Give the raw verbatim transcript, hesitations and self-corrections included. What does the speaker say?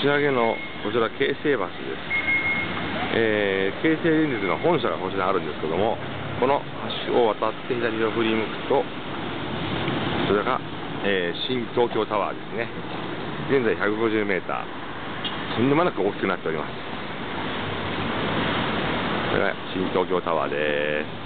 仕上げのこちら京成橋です。えー、京成電鉄の本社がこちらにあるんですけども、この橋を渡って左を振り向くと、それが、えー、新東京タワーですね。現在ひゃくごじゅうメーター、とんでもなく大きくなっております。これが新東京タワーです。